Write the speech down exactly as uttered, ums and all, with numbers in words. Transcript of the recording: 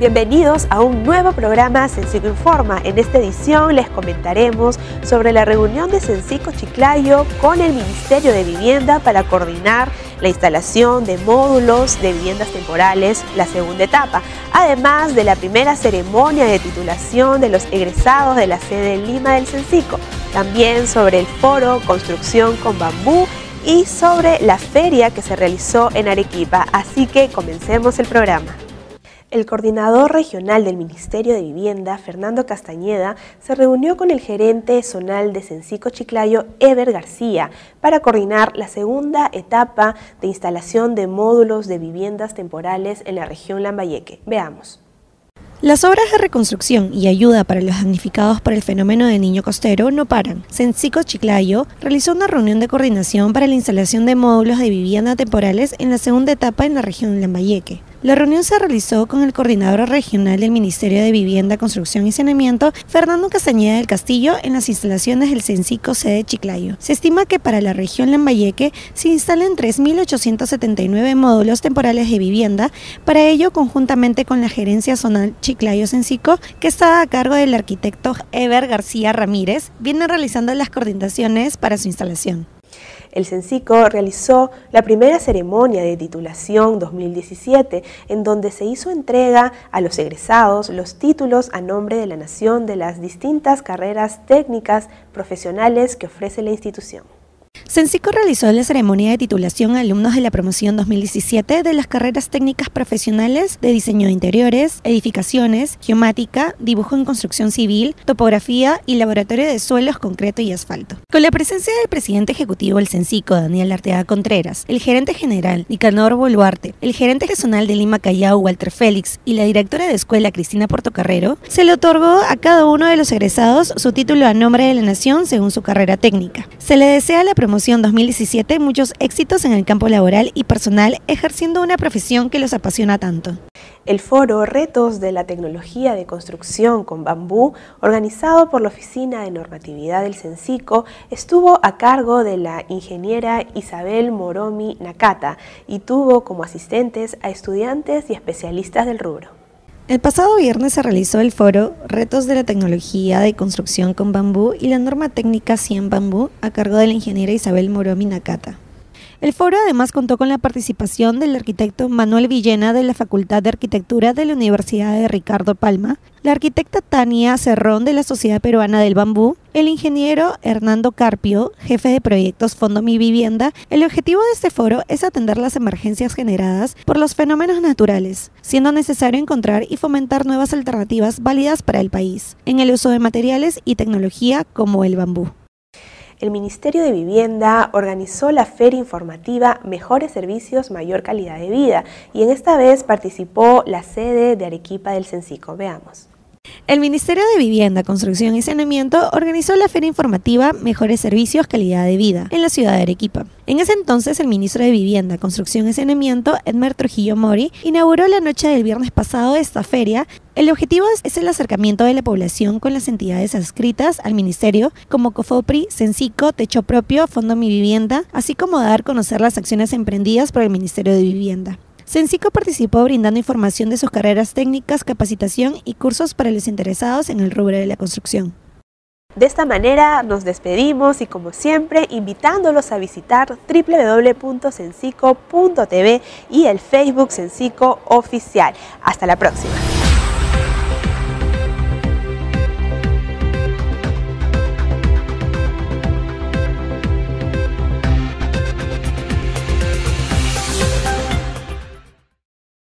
Bienvenidos a un nuevo programa Censico Informa. En esta edición les comentaremos sobre la reunión de Censico Chiclayo con el Ministerio de Vivienda para coordinar la instalación de módulos de viviendas temporales, la segunda etapa, además de la primera ceremonia de titulación de los egresados de la sede en Lima del Censico, también sobre el foro Construcción con Bambú y sobre la feria que se realizó en Arequipa. Así que comencemos el programa. El coordinador regional del Ministerio de Vivienda, Fernando Castañeda, se reunió con el gerente zonal de Censico Chiclayo, Eber García, para coordinar la segunda etapa de instalación de módulos de viviendas temporales en la región Lambayeque. Veamos. Las obras de reconstrucción y ayuda para los damnificados por el fenómeno de Niño Costero no paran. Censico Chiclayo realizó una reunión de coordinación para la instalación de módulos de vivienda temporales en la segunda etapa en la región Lambayeque. La reunión se realizó con el coordinador regional del Ministerio de Vivienda, Construcción y Saneamiento, Fernando Castañeda del Castillo, en las instalaciones del Censico sede Chiclayo. Se estima que para la región Lambayeque se instalen tres mil ochocientos setenta y nueve módulos temporales de vivienda, para ello conjuntamente con la gerencia zonal Chiclayo Censico, que está a cargo del arquitecto Eber García Ramírez, viene realizando las coordinaciones para su instalación. El Censico realizó la primera ceremonia de titulación dos mil diecisiete, en donde se hizo entrega a los egresados los títulos a nombre de la nación de las distintas carreras técnicas profesionales que ofrece la institución. Censico realizó la ceremonia de titulación a alumnos de la promoción dos mil diecisiete de las carreras técnicas profesionales de diseño de interiores, edificaciones, geomática, dibujo en construcción civil, topografía y laboratorio de suelos, concreto y asfalto. Con la presencia del presidente ejecutivo del Censico, Daniel Arteaga Contreras, el gerente general, Nicanor Boluarte, el gerente zonal de Lima Callao, Walter Félix, y la directora de escuela, Cristina Portocarrero, se le otorgó a cada uno de los egresados su título a nombre de la nación según su carrera técnica. Se le desea a la promoción dos mil diecisiete muchos éxitos en el campo laboral y personal, ejerciendo una profesión que los apasiona tanto. El foro Retos de la Tecnología de Construcción con Bambú, organizado por la Oficina de Normatividad del Censico, estuvo a cargo de la ingeniera Isabel Moromi Nakata y tuvo como asistentes a estudiantes y especialistas del rubro. El pasado viernes se realizó el foro Retos de la Tecnología de Construcción con Bambú y la norma técnica cien Bambú a cargo de la ingeniera Isabel Moromi Nakata. El foro además contó con la participación del arquitecto Manuel Villena de la Facultad de Arquitectura de la Universidad de Ricardo Palma, la arquitecta Tania Cerrón de la Sociedad Peruana del Bambú, el ingeniero Hernando Carpio, jefe de proyectos Fondo Mi Vivienda. El objetivo de este foro es atender las emergencias generadas por los fenómenos naturales, siendo necesario encontrar y fomentar nuevas alternativas válidas para el país, en el uso de materiales y tecnología como el bambú. El Ministerio de Vivienda organizó la feria informativa Mejores Servicios, Mayor Calidad de Vida, y en esta vez participó la sede de Arequipa del Censico. Veamos. El Ministerio de Vivienda, Construcción y Saneamiento organizó la feria informativa Mejores Servicios, Calidad de Vida en la ciudad de Arequipa. En ese entonces, el ministro de Vivienda, Construcción y Saneamiento, Edmer Trujillo Mori, inauguró la noche del viernes pasado esta feria. El objetivo es el acercamiento de la población con las entidades adscritas al ministerio, como COFOPRI, Censico, Techo Propio, Fondo Mi Vivienda, así como dar a conocer las acciones emprendidas por el Ministerio de Vivienda. Censico participó brindando información de sus carreras técnicas, capacitación y cursos para los interesados en el rubro de la construcción. De esta manera nos despedimos y, como siempre, invitándolos a visitar w w w punto censico punto t v y el Facebook Censico Oficial. Hasta la próxima.